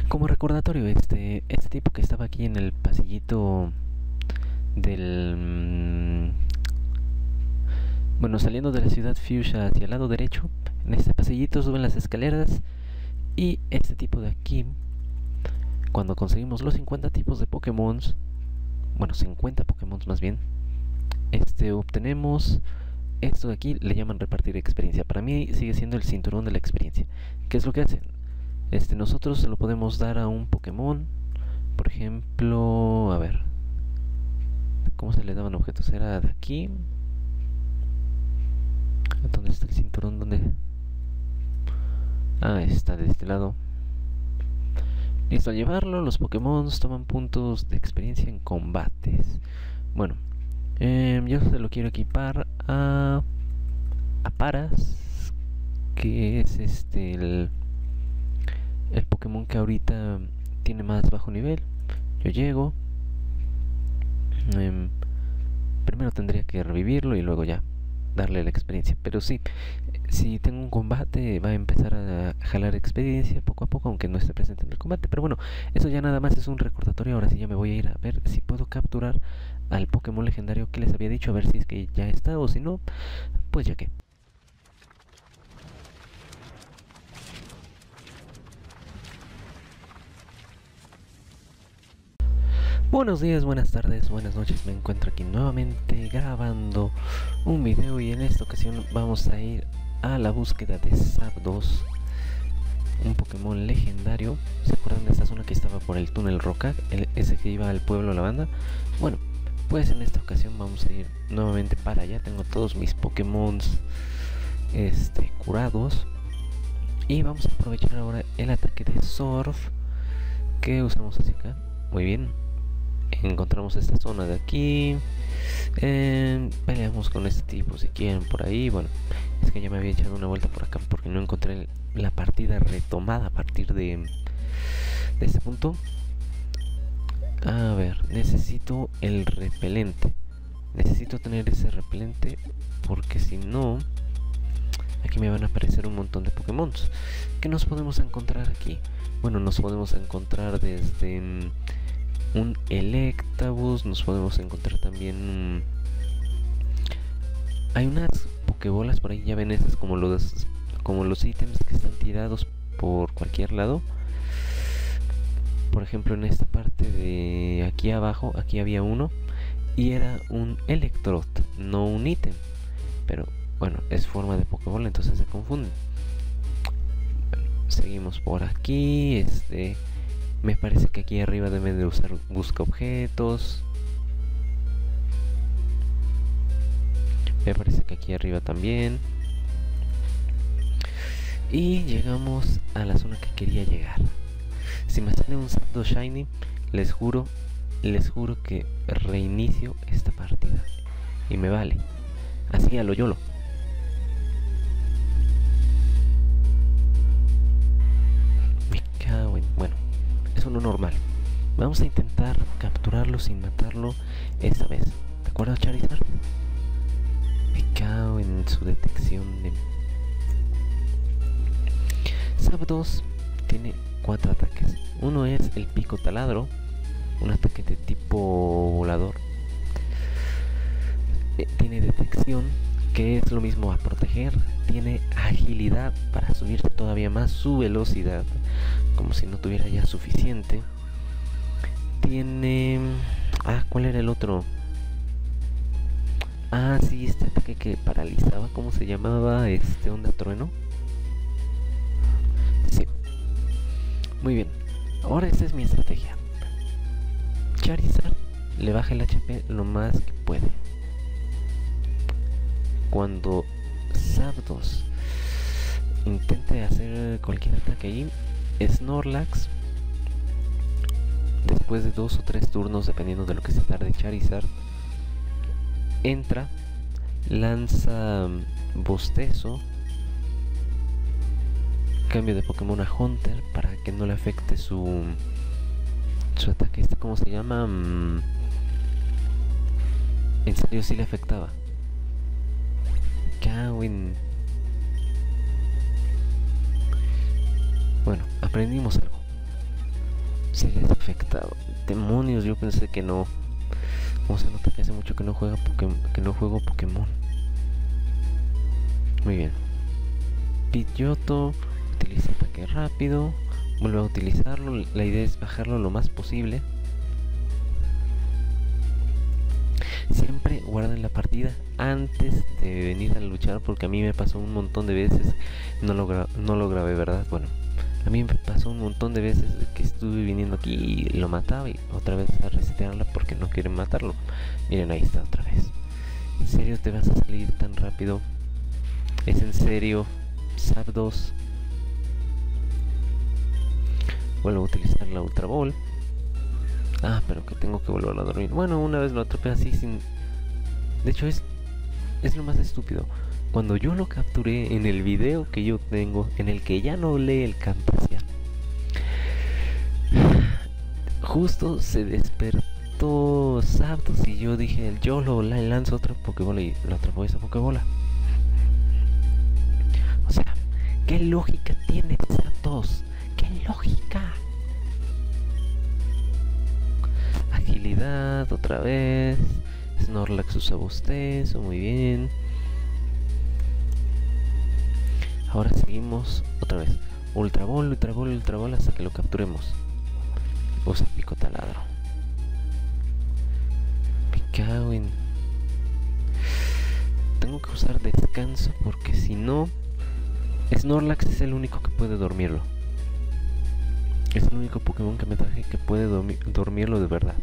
Como recordatorio, este tipo que estaba aquí en el pasillito del... bueno, saliendo de la ciudad Fuchsia hacia el lado derecho, en este pasillito suben las escaleras y este tipo de aquí, cuando conseguimos los 50 tipos de Pokémon, bueno, 50 Pokémon más bien, obtenemos esto de aquí, le llaman repartir experiencia. Para mí sigue siendo el cinturón de la experiencia. ¿Qué es lo que hace? Nosotros se lo podemos dar a un Pokémon, por ejemplo, a ver, ¿cómo se le daban objetos? Era de aquí. ¿Dónde está el cinturón? ¿Dónde? Ah, está de este lado. Listo, al llevarlo, los Pokémon toman puntos de experiencia en combates. Bueno, yo se lo quiero equipar a Paras, que es el Pokémon que ahorita tiene más bajo nivel. Yo llego, primero tendría que revivirlo y luego ya darle la experiencia. Pero sí, si tengo un combate va a empezar a jalar experiencia poco a poco, aunque no esté presente en el combate. Pero bueno, eso ya nada más es un recordatorio. Ahora sí ya me voy a ir a ver si puedo capturar al Pokémon legendario que les había dicho, a ver si es que ya está o si no, pues ya que. Buenos días, buenas tardes, buenas noches. Me encuentro aquí nuevamente grabando un video y en esta ocasión vamos a ir a la búsqueda de Zapdos, un Pokémon legendario. ¿Se acuerdan de esta zona que estaba por el túnel Rockack? Ese que iba al pueblo Lavanda. Bueno, pues en esta ocasión vamos a ir nuevamente para allá. Tengo todos mis Pokémon curados. Y vamos a aprovechar ahora el ataque de Surf que usamos hacia acá. Muy bien. Encontramos esta zona de aquí. Peleamos con este tipo si quieren por ahí. Bueno, es que ya me había echado una vuelta por acá porque no encontré la partida retomada a partir de este punto. A ver, necesito el repelente. Necesito tener ese repelente porque si no, aquí me van a aparecer un montón de Pokémon. ¿Qué nos podemos encontrar aquí? Bueno, nos podemos encontrar desde un Electabuzz, nos podemos encontrar también hay unas Pokébolas por ahí, ya ven, esas como los ítems que están tirados por cualquier lado. Por ejemplo, en esta parte de aquí abajo, aquí había uno y era un Electrode, no un ítem, pero bueno, es forma de Pokébola, entonces se confunden. Bueno, seguimos por aquí. Me parece que aquí arriba deben de usar busca objetos. Me parece que aquí arriba también. Y llegamos a la zona que quería llegar. Si me sale un Zapdos Shiny, les juro que reinicio esta partida. Y me vale. Así a lo YOLO. Me cago en... Bueno, eso no es normal. Vamos a intentar capturarlo sin matarlo esta vez. ¿De acuerdo, Charizard? Me cago en su detección de... Zapdos tiene 4 ataques. Uno es el pico taladro, un ataque de tipo volador. Tiene detección, que es lo mismo a proteger. Tiene agilidad para subir todavía más su velocidad, como si no tuviera ya suficiente. Tiene... ¿cuál era el otro? Sí, este ataque que paralizaba, ¿cómo se llamaba? Onda trueno. Sí. Muy bien. Ahora esta es mi estrategia. Charizard le baja el HP lo más que puede. Cuando Zapdos intente hacer cualquier ataque ahí, Snorlax, después de 2 o 3 turnos, dependiendo de lo que se tarde Charizard, entra, lanza bostezo, cambio de Pokémon a Hunter para que no le afecte su ataque. ¿Cómo se llama? En serio sí le afectaba. Kawin. Bueno, aprendimos algo. se les afectaba. Demonios, yo pensé que no. Como se nota que hace mucho que no juego Pokémon. Muy bien. Pidgeotto, utiliza ataque rápido. Vuelve a utilizarlo. La idea es bajarlo lo más posible. Siempre guarden la partida antes de venir a luchar, porque a mí me pasó un montón de veces. No lo grabé, ¿verdad? Bueno, a mí me pasó un montón de veces que estuve viniendo aquí y lo mataba y otra vez a resetearla porque no quieren matarlo. Miren, ahí está otra vez. ¿En serio te vas a salir tan rápido? ¿Es en serio? Zapdos. Vuelvo a utilizar la Ultra Ball. Ah, pero que tengo que volver a dormir. Bueno, una vez lo atrapé así sin... De hecho es lo más estúpido. Cuando yo lo capturé en el video que yo tengo, en el que ya no lee el Camtasia, justo se despertó Zapdos y yo dije, yo lo lanzo otra Pokébola y lo atrapó esa Pokébola. O sea, ¿qué lógica tiene Zapdos? ¿Qué lógica? Agilidad otra vez. Snorlax usa bostezo, muy bien. Ahora seguimos otra vez. Ultra Ball hasta que lo capturemos. Usa pico taladro. Picao en... Tengo que usar descanso porque si no, Snorlax es el único que puede dormirlo. Es el único Pokémon que me traje que puede dormirlo de verdad.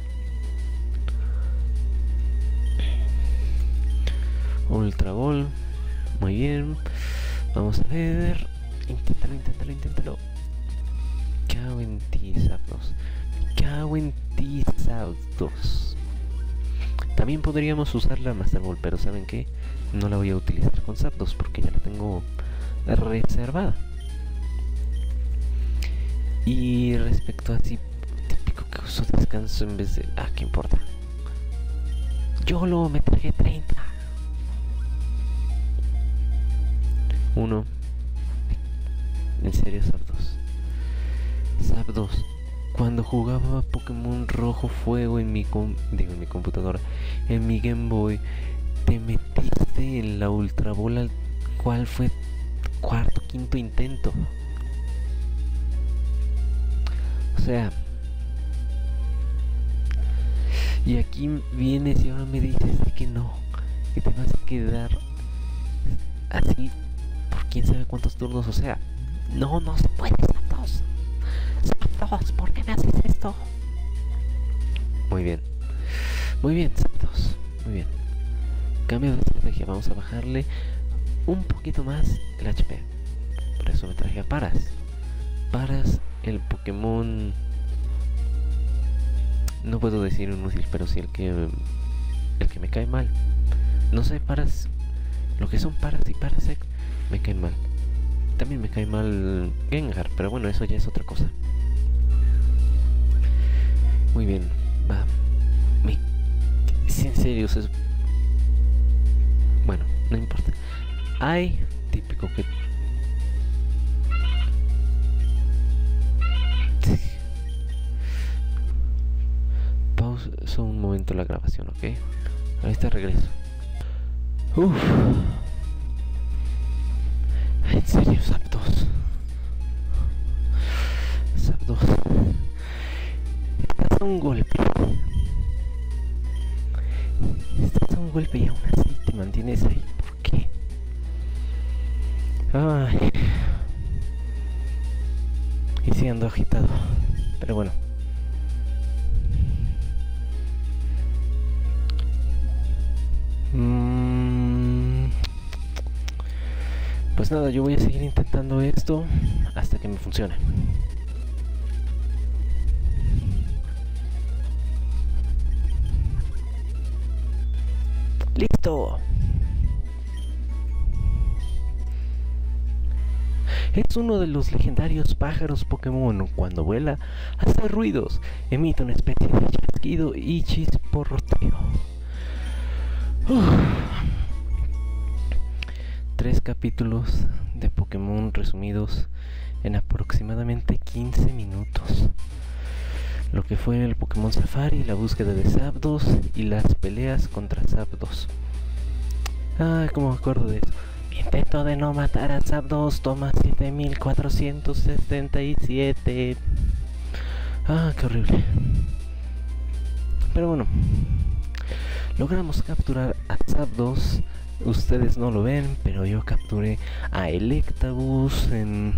Ultra Ball. Muy bien. Vamos a ver. Inténtalo. Cago en ti, Zapdos. También podríamos usar la Master Ball, pero ¿saben qué? No la voy a utilizar con Zapdos porque ya la tengo reservada. Y respecto a así, típico que uso descanso en vez de... Ah, ¿qué importa? YOLO, me traje 30. 1. En serio, Zapdos. Cuando jugaba Pokémon Rojo Fuego en mi computadora, en mi Game Boy, te metiste en la Ultra Bola, ¿cuál fue? Cuarto, quinto intento. O sea, y aquí vienes y ahora me dices de que no, que te vas a quedar así por quién sabe cuántos turnos. O sea, no se puede, Zapdos. ¿Por qué me haces esto? Muy bien, Zapdos, muy bien. Cambio de estrategia, vamos a bajarle un poquito más el HP. Por eso me traje a Paras, el Pokémon... No puedo decir inútil, pero sí el que me cae mal. No sé, Paras... Lo que son Paras y Parasect me caen mal. También me cae mal Gengar, pero bueno, eso ya es otra cosa. Muy bien, va. En serio, bueno, no importa. Hay típico que... Pausa un momento la grabación, ¿ok? Ahí está, regreso. En serio, Zapdos. Estás a un golpe. Y aún así te mantienes ahí. ¿Por qué? Ay. Y sí ando agitado. Pero bueno. Pues nada, yo voy a seguir intentando esto hasta que me funcione. ¡Listo! Es uno de los legendarios pájaros Pokémon. Cuando vuela, hace ruidos, emite una especie de chasquido y chisporroteo. 3 capítulos de Pokémon resumidos en aproximadamente 15 minutos. lo que fue el Pokémon Safari, la búsqueda de Zapdos y las peleas contra Zapdos. Cómo me acuerdo de eso. Mi intento de no matar a Zapdos toma 7477. Qué horrible. Pero bueno, logramos capturar a Zapdos. Ustedes no lo ven, pero yo capturé a Electabuzz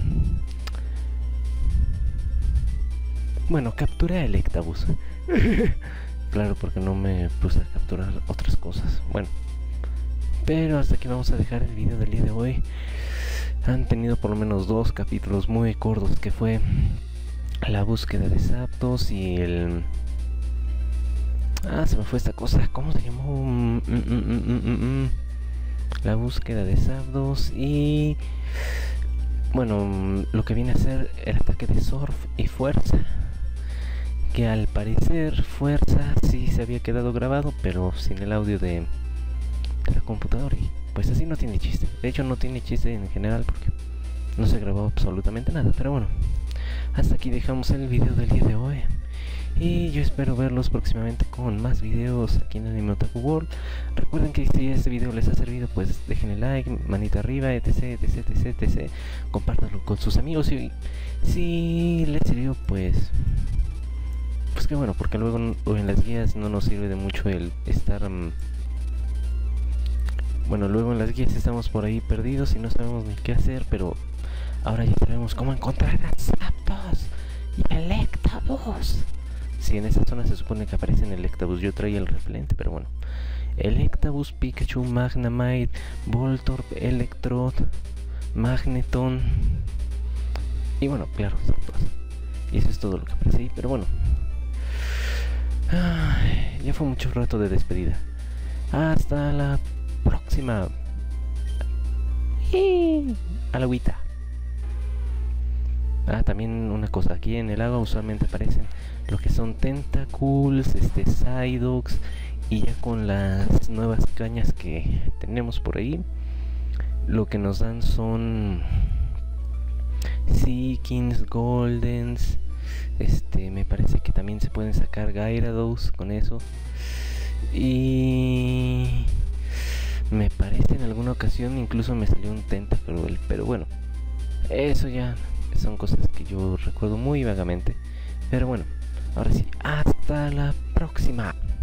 Bueno, capturé a Electabuzz. Claro, porque no me puse a capturar otras cosas. Bueno, pero hasta aquí vamos a dejar el video del día de hoy. Han tenido por lo menos 2 capítulos muy cortos, que fue la búsqueda de Zapdos y el... se me fue esta cosa. ¿Cómo se llamó? La búsqueda de Zapdos y... bueno, lo que viene a ser el ataque de Surf y Fuerza. Que al parecer Fuerza sí se había quedado grabado, pero sin el audio de la computadora. Y pues así no tiene chiste. De hecho no tiene chiste en general porque no se grabó absolutamente nada. Pero bueno, hasta aquí dejamos el video del día de hoy. Y yo espero verlos próximamente con más videos aquí en Anime Otaku World. Recuerden que si este video les ha servido, pues déjenle like, manita arriba, etc. Compártanlo con sus amigos y si les sirvió, pues que bueno, porque luego en las guías no nos sirve de mucho el estar... bueno, luego en las guías estamos por ahí perdidos y no sabemos ni qué hacer, pero ahora ya sabemos cómo encontrar a Zapdos y Electabuzz. Sí, en esa zona se supone que aparecen Electabuzz. Yo traía el repelente, pero bueno. Electabuzz, Pikachu, Magnemite, Voltorb, Electrode, Magneton. Y bueno, claro, Zapdos. Y eso es todo lo que aparece ahí, pero bueno. Ya fue mucho rato de despedida. Hasta la próxima. A la agüita. También una cosa, aquí en el agua usualmente aparecen lo que son Tentacools, Psyducks, y ya con las nuevas cañas que tenemos por ahí, lo que nos dan son Seekins, Goldens, me parece que también se pueden sacar Gyarados con eso, y me parece en alguna ocasión incluso me salió un Tentacruel, pero bueno, eso ya son cosas que yo recuerdo muy vagamente. Pero bueno, ahora sí, hasta la próxima.